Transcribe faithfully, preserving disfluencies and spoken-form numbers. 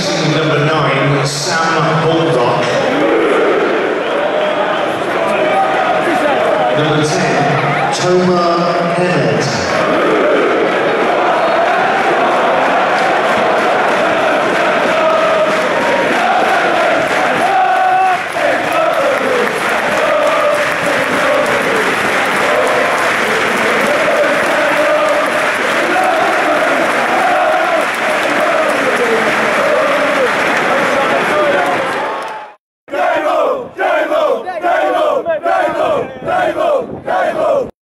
replacing number nine, Sam Baldock. Number ten, Toma